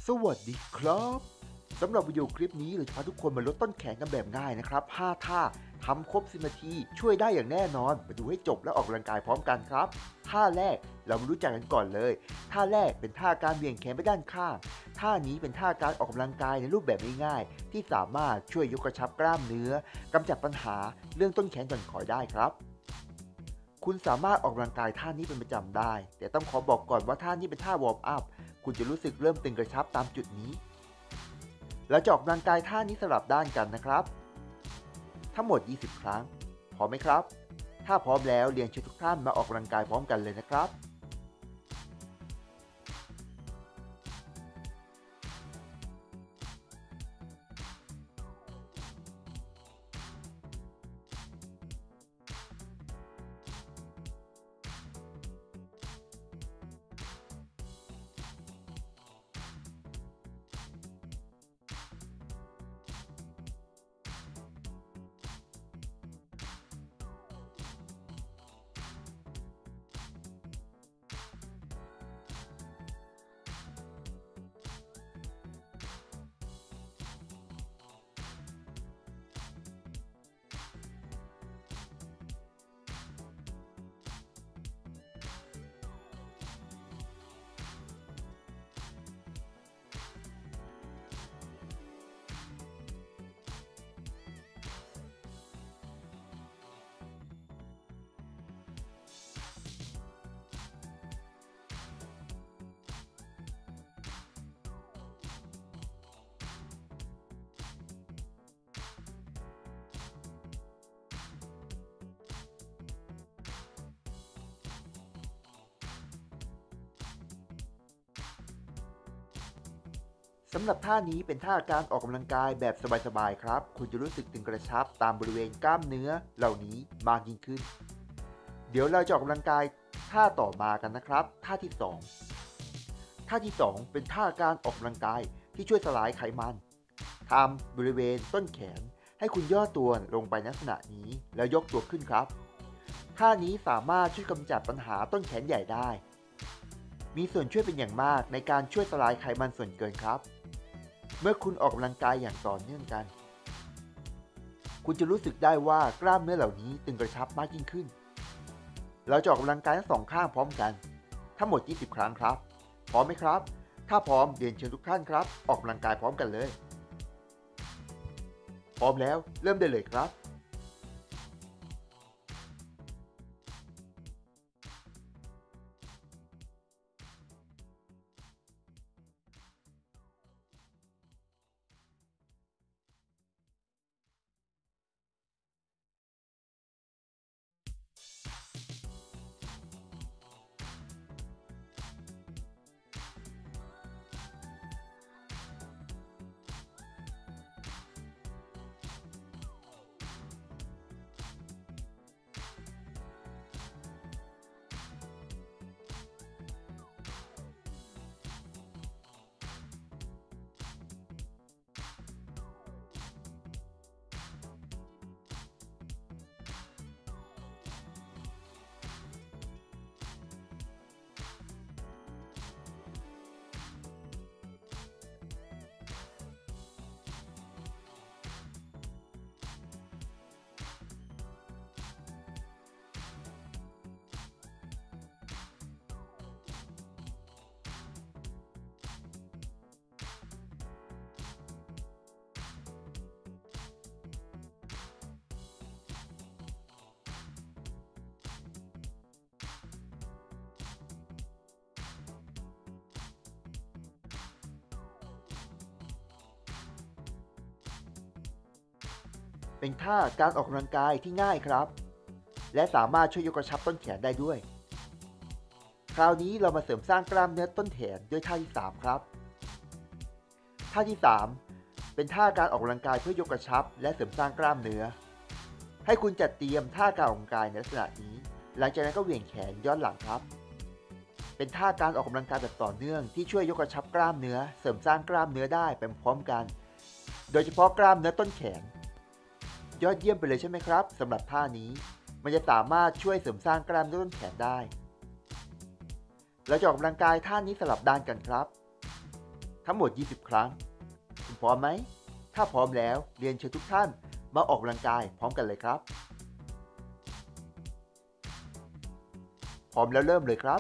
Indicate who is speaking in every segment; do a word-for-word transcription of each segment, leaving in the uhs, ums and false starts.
Speaker 1: สวัสดีครับสำหรับวิดีโอคลิปนี้เราจะพาทุกคนมาลดต้นแขนกันแบบง่ายนะครับห้าท่าทำครบสิบนาทีช่วยได้อย่างแน่นอนมาดูให้จบแล้วออกกำลังกายพร้อมกันครับท่าแรกเรามารู้จักกันก่อนเลยท่าแรกเป็นท่าการเบี่ยงแขนไปด้านข้างท่านี้เป็นท่าการออกกำลังกายในรูปแบบง่ายๆที่สามารถช่วยยกกระชับกล้ามเนื้อกำจัดปัญหาเรื่องต้นแขนหย่อนคอยได้ครับคุณสามารถออกกำลังกายท่านี้เป็นประจำได้แต่ต้องขอบอกก่อนว่าท่านี้เป็นท่าวอร์มอัพคุณจะรู้สึกเริ่มตึงกระชับตามจุดนี้เราจะออกกำลังกายท่านี้สลับด้านกันนะครับทั้งหมดยี่สิบครั้งพร้อมไหมครับถ้าพร้อมแล้วเรียนเชิญทุกท่านมาออกกำลังกายพร้อมกันเลยนะครับ สำหรับท่านี้เป็นท่าการออกกำลังกายแบบสบายๆครับคุณจะรู้สึกตึงกระชับตามบริเวณกล้ามเนื้อเหล่านี้มากยิ่งขึ้นเดี๋ยวเราจะออกกำลังกายท่าต่อมากันนะครับท่าที่สองท่าที่สองเป็นท่าการออกกำลังกายที่ช่วยสลายไขมันทำบริเวณต้นแขนให้คุณย่อตัวลงไปในลักษณะนี้แล้วยกตัวขึ้นครับท่านี้สามารถช่วยกำจัดปัญหาต้นแขนใหญ่ได้มีส่วนช่วยเป็นอย่างมากในการช่วยสลายไขมันส่วนเกินครับเมื่อคุณออกกำลังกายอย่างต่อเนื่องกันคุณจะรู้สึกได้ว่ากล้ามเนื้อเหล่านี้ตึงกระชับมากยิ่งขึ้นเราจะออกกำลังกายทั้งสองข้างพร้อมกันทั้งหมดยี่สิบครั้งครับพร้อมไหมครับถ้าพร้อมเรียนเชิญทุกท่านครับออกกำลังกายพร้อมกันเลยพร้อมแล้วเริ่มได้เลยครับ เป็นท่าการออกกำลังกายที่ง่ายครับและสามารถช่วยยกกระชับต้นแขนได้ด้วยคราวนี้เรามาเสริมสร้างกล้ามเนื้อต้นแขนด้วยท่าที่สามครับท่าที่สามเป็นท่าการออกกำลังกายเพื่อยกกระชับและเสริมสร้างกล้ามเนื้อให้คุณจัดเตรียมท่าการออกกำลังกายในลักษณะนี้หลังจากนั้นก็เหวี่ยงแขนย้อนหลังครับเป็นท่าการออกกำลังกายแบบต่อเนื่องที่ช่วยยกกระชับกล้ามเนื้อเสริมสร้างกล้ามเนื้อได้ไปพร้อมกันโดยเฉพาะกล้ามเนื้อต้นแขน ยอดเยี่ยมไปเลยใช่ไหมครับสำหรับท่านี้มันจะสามารถช่วยเสริมสร้างกล้ามเนื้อต้นแขนได้เราจะออกกำลังกายท่านี้สลับด้านกันครับทั้งหมดยี่สิบครั้งคุณพร้อมไหมถ้าพร้อมแล้วเรียนเชิญทุกท่านมาออกกำลังกายพร้อมกันเลยครับพร้อมแล้วเริ่มเลยครับ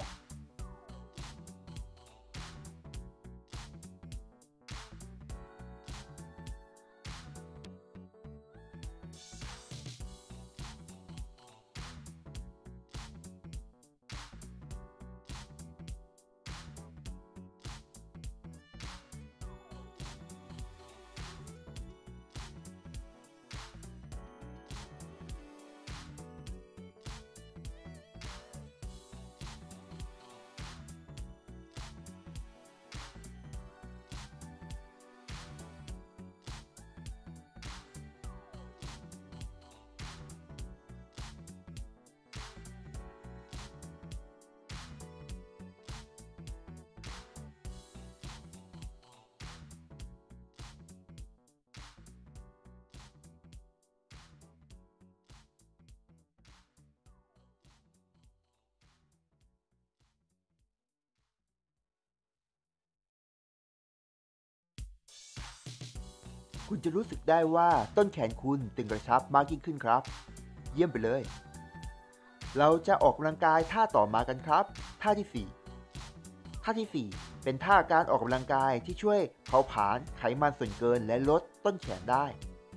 Speaker 1: คุณจะรู้สึกได้ว่าต้นแขนคุณตึงกระชับมากยิ่งขึ้นครับเยี่ยมไปเลยเราจะออกกำลังกายท่าต่อมากันครับท่าที่สี่ท่าที่สี่เป็นท่าการออกกำลังกายที่ช่วยเผาผลาญไขมันส่วนเกินและลดต้นแขนได้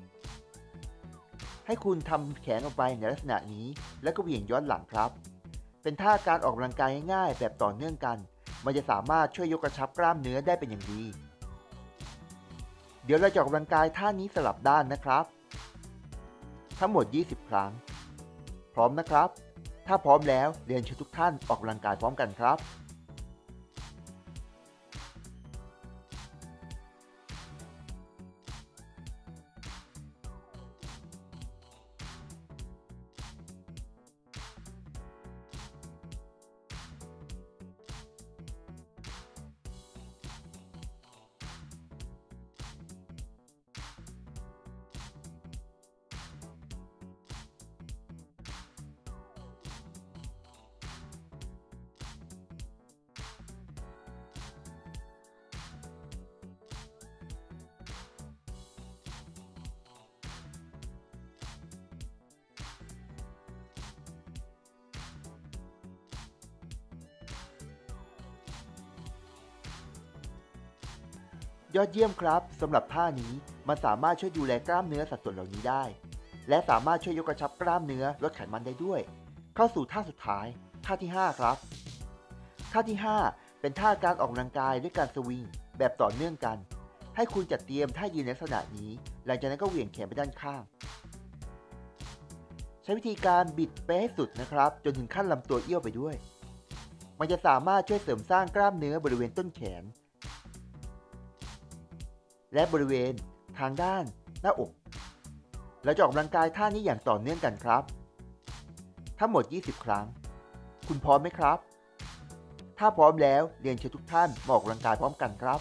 Speaker 1: ให้คุณทำแขนออกไปในลักษณะนี้แล้วก็เหวี่ยงย้อนหลังครับเป็นท่าการออกกำลังกายง่ายๆแบบต่อเนื่องกันมันจะสามารถช่วยยกกระชับกล้ามเนื้อได้เป็นอย่างดีเดี๋ยวเราจะออกกำลังกายท่านี้สลับด้านนะครับทั้งหมดยี่สิบครั้งพร้อมนะครับถ้าพร้อมแล้วเรียนเชิญทุกท่านออกกำลังกายพร้อมกันครับยอดเยี่ยมครับสำหรับท่านี้มันสามารถช่วยดูแลกล้ามเนื้อสัดส่วนเหล่านี้ได้และสามารถช่วยยกกระชับกล้ามเนื้อลดไขมันได้ด้วยเข้าสู่ท่าสุดท้ายท่าที่ห้าครับท่าที่ห้าเป็นท่าการออกกำลังกายด้วยการสวิงแบบต่อเนื่องกันให้คุณจัดเตรียมท่ายืนในลักษณะนี้หลังจากนั้นก็เหวี่ยงแขนไปด้านข้างใช้วิธีการบิดไปให้สุดนะครับจนถึงขั้นลำตัวเอี้ยวไปด้วยมันจะสามารถช่วยเสริมสร้างกล้ามเนื้อบริเวณต้นแขนและบริเวณทางด้านหน้าอกเราจะออกกำลังกายท่านี้อย่างต่อเนื่องกันครับทั้งหมดยี่สิบครั้งคุณพร้อมไหมครับถ้าพร้อมแล้วเรียนเชิญทุกท่านมาออกกำลังกายพร้อมกันครับ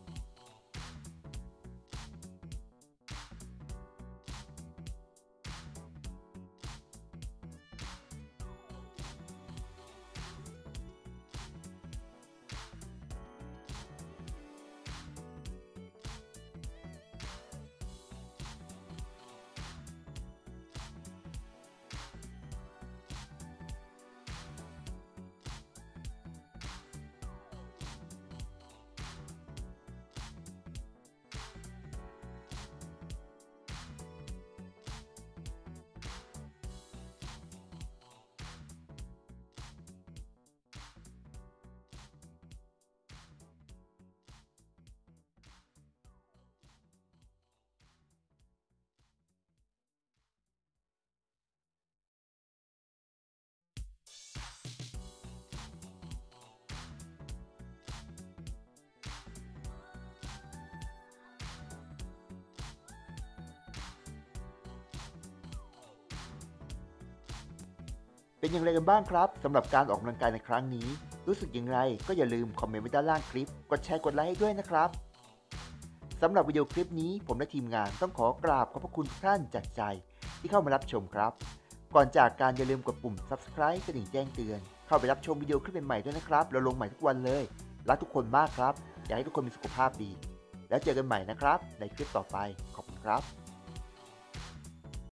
Speaker 1: เป็นอย่างไรกันบ้างครับสำหรับการออกกำลังกายในครั้งนี้รู้สึกอย่างไรก็อย่าลืมคอมเมนต์ไว้ด้านล่างคลิปกดแชร์กดไลค์ให้ด้วยนะครับสำหรับวิดีโอคลิปนี้ผมและทีมงานต้องขอกราบขอบพระคุณทุกท่านจากใจที่เข้ามารับชมครับก่อนจากการอย่าลืมกดปุ่ม ซับสไครบ์ กระดิ่งแจ้งเตือนเข้าไปรับชมวิดีโอคลิปใหม่ๆด้วยนะครับเราลงใหม่ทุกวันเลยรักทุกคนมากครับอยากให้ทุกคนมีสุขภาพดีแล้วเจอกันใหม่นะครับในคลิปต่อไปขอบคุณครับ